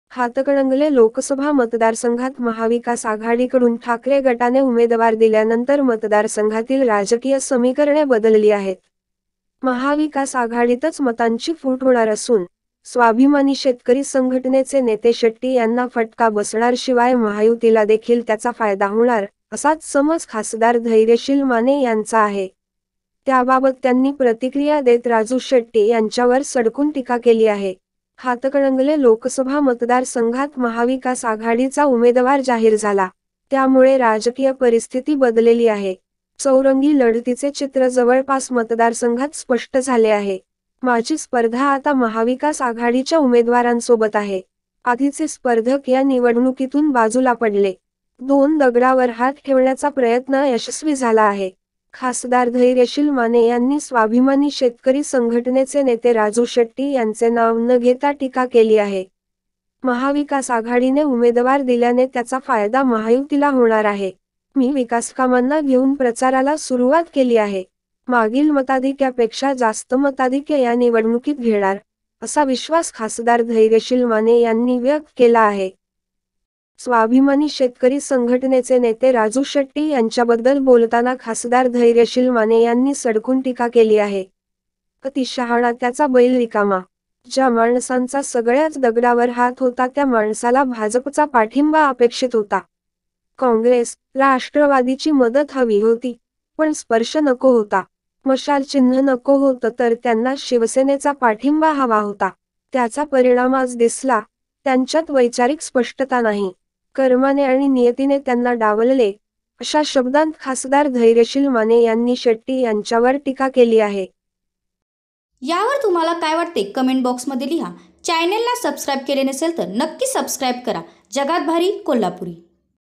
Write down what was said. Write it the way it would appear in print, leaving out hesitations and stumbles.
हातकणंगले लोकसभा मतदारसंघात महाविकास आघाडीकडून ठाकरे गटाने उमेदवार दिल्यानंतर मतदारसंघातील राजकीय समीकरणे बदलली आहेत. महाविकास आघाडीतच मतांची फूट होणार असून स्वाभिमानी शेतकरी संघटनेचे नेते शेट्टी यांना फटका बसणार, शिवाय महायुतीला देखील त्याचा फायदा होणार, असाच समज खासदार धैर्यशील माने यांचा आहे. त्याबाबत त्यांनी प्रतिक्रिया देत राजू शेट्टी यांच्यावर सडकून टीका केली आहे. हातकणंगले लोकसभा मतदारसंघात महाविकास आघाडीचा उमेदवार जाहीर झाला, त्यामुळे राजकीय परिस्थिती बदलली आहे. चौरंगी लढतीचे चित्र जवळपास मतदारसंघात स्पष्ट झाले आहे. माझी स्पर्धा आता महाविकास आघाडीच्या उमेदवारांसोबत आहे. आधीचे स्पर्धक या निवडणुकीतून बाजूला पडले. दोन दगडावर हात ठेवण्याचा प्रयत्न यशस्वी झाला आहे. खासदार धैर्यशील माने यांनी स्वाभिमानी शेतकरी संघटनेचे नेते राजू शेट्टी यांचे नाव न घेता टीका केली आहे. महाविकास आघाडीने उमेदवार दिल्याने त्याचा फायदा महायुतीला होणार आहे. मी विकासकामांना घेऊन प्रचाराला सुरुवात केली आहे. मागील मताधिक्यापेक्षा जास्त मताधिक्य या निवडणुकीत घेणार, असा विश्वास खासदार धैर्यशील माने यांनी व्यक्त केला आहे. स्वाभिमानी शेतकरी संघटनेचे नेते राजू शेट्टी यांच्याबद्दल बोलताना खासदार धैर्यशील माने यांनी सडकून टीका केली आहे. अति शहाणा त्याचा बैल रिकामा. ज्या माणसांचा सगळ्याच दगडावर हात होता त्या माणसाला भाजपचा पाठिंबा अपेक्षित होता. काँग्रेस, राष्ट्रवादीची मदत हवी होती, पण स्पर्श नको होता. मशाल चिन्ह नको होतं, तर त्यांना शिवसेनेचा पाठिंबा हवा होता. त्याचा परिणाम आज दिसला. त्यांच्यात वैचारिक स्पष्टता नाही. कर्माने आणि नियतीने त्यांना डावलले, अशा शब्दांत खासदार धैर्यशील माने यांनी शेट्टी यांच्यावर टीका केली आहे. यावर तुम्हाला काय वाटते कमेंट बॉक्समध्ये लिहा. चॅनेलला सबस्क्राईब केले नसेल तर नक्की सबस्क्राईब करा. जगात भारी कोल्हापुरी.